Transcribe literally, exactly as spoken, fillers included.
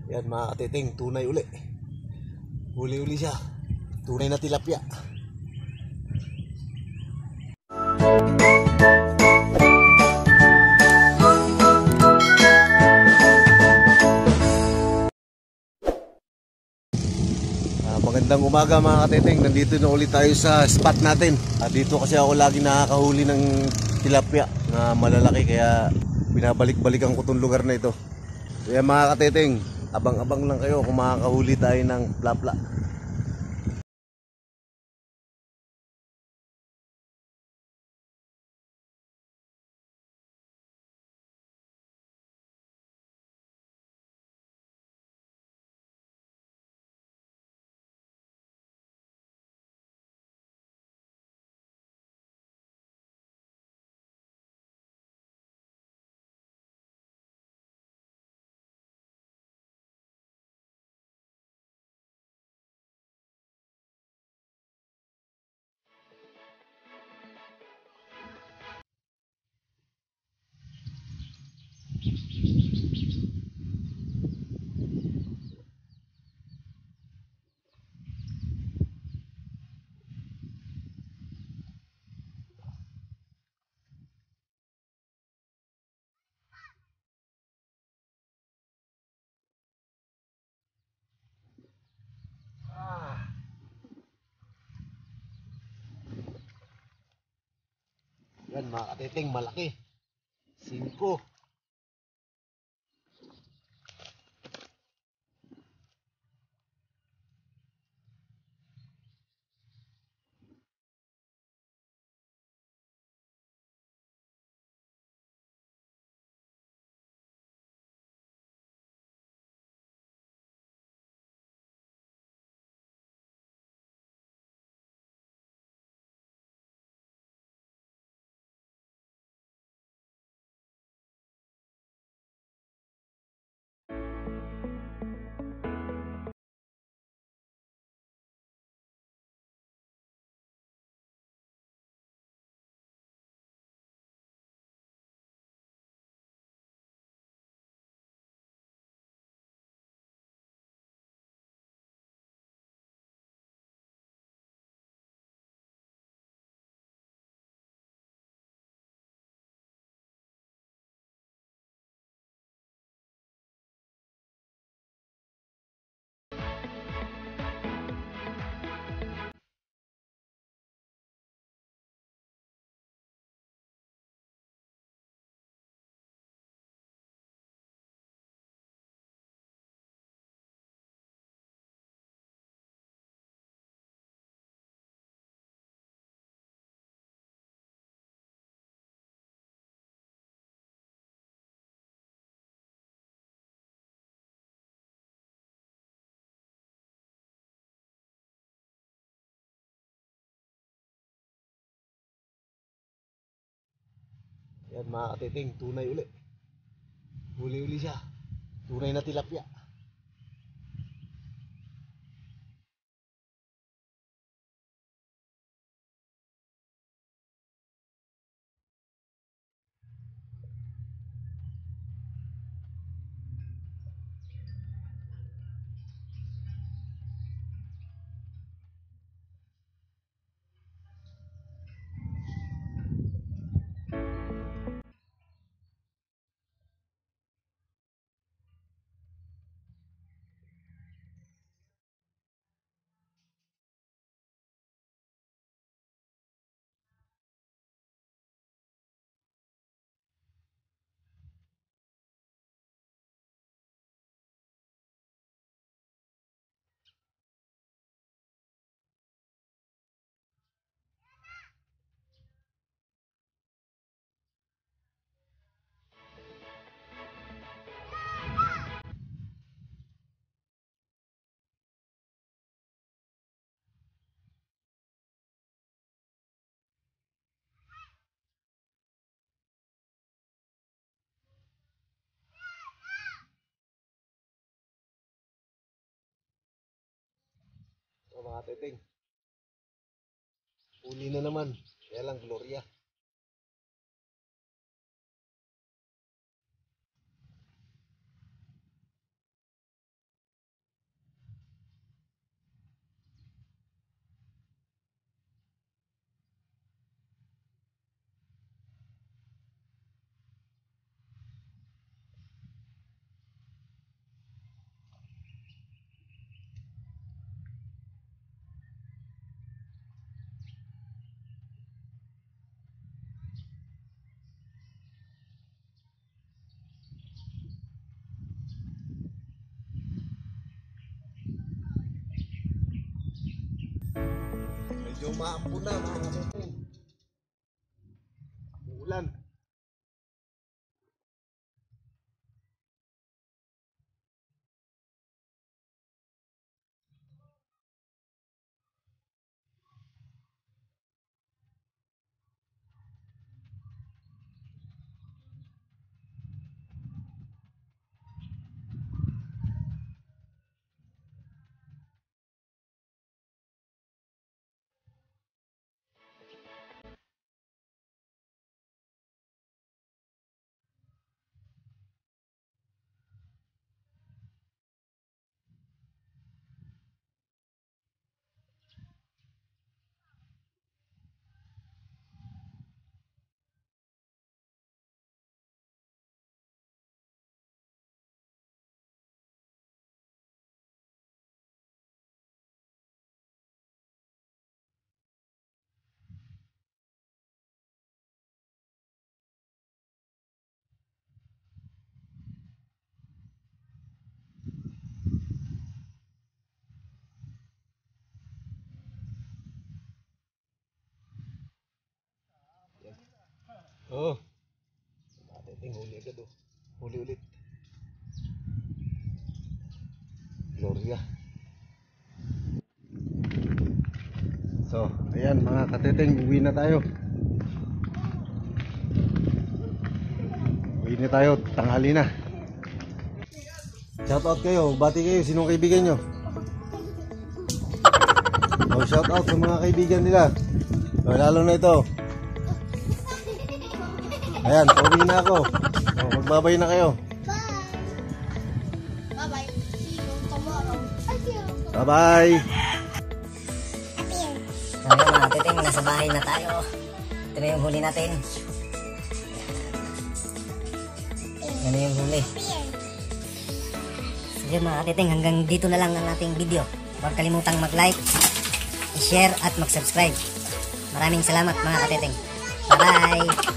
Yan mga katiting, tunay uli. Uli-uli siya. Tunay na tilapia. Uh, magandang umaga mga katiting. Nandito na ulit tayo sa spot natin. Uh, dito kasi ako lagi nakakahuli ng tilapia na malalaki, kaya binabalik-balikan ko itong lugar na ito. Kaya mga katiting, abang-abang lang kayo kung makakahuli tayo ng plapla. Yan mga katiting, malaki. Singko. Yan mga katiting, tunay uli. Uli-uli siya. Tunay na tilapia. So mga katiting, uli na naman. Kaya lang Gloria. Medyo maampo na mga katiting. Ulan. Oh. Katiting huli agad oh. Huli ulit. Gloria. So, ayan mga katiting, uwi na tayo. Uwi na tayo, tanghali na. Shout out kayo, bati kayo, sinong kaibigan nyo? Oh, shout out sa mga kaibigan nila. Oh, lalo na ito. Ayan, pauwi na ako. Oh, magbabay na kayo. Bye bye. See you tomorrow. Bye bye. So yun mga katiting, nasa bahay na tayo. Ito na yung huli natin. Yan na yung huli. So yun mga katiting, hanggang dito na lang ang ating video. Huwag kalimutang mag-like, i-share at mag-subscribe. Maraming salamat mga katiting. Bye bye.